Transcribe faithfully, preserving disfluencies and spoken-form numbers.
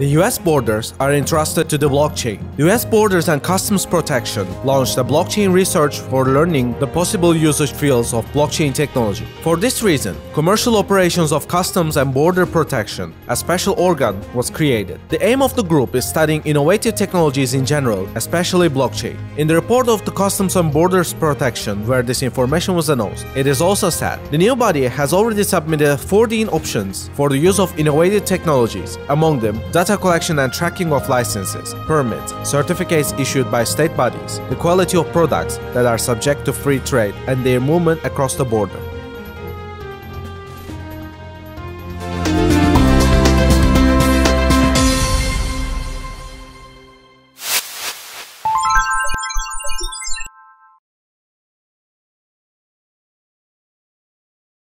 The U S borders are entrusted to the blockchain. The U S Borders and Customs Protection launched a blockchain research for learning the possible usage fields of blockchain technology. For this reason, Commercial Operations of Customs and Border Protection, a special organ, was created. The aim of the group is studying innovative technologies in general, especially blockchain. In the report of the Customs and Borders Protection, where this information was announced, it is also said the new body has already submitted fourteen options for the use of innovative technologies, among them data collection and tracking of licenses, permits, certificates issued by state bodies, the quality of products that are subject to free trade, and their movement across the border.